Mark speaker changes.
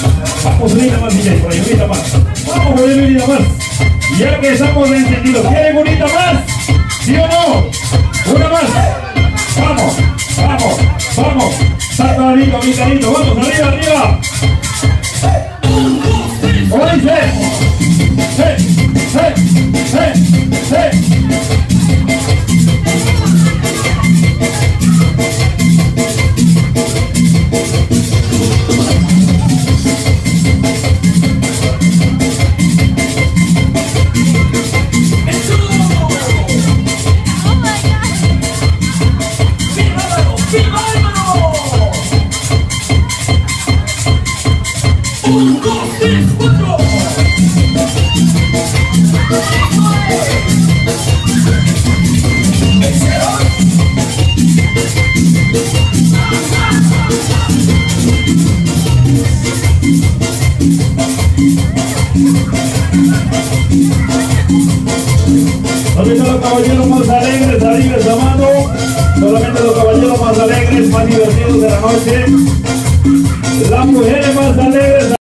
Speaker 1: Vamos, unita más, DJ, por ahí, unita más. Vamos, por ahí, unita más. Ya que estamos encendidos, ¿quieren unita más? ¿Sí o no? Una más. Vamos, vamos, vamos. Saca arriba, mi carito, vamos, arriba, arriba. Oíste. ¿Dónde están los caballeros más alegres? Arriba esa mano. Solamente los caballeros más alegres, más divertidos de la noche. Las mujeres más alegres.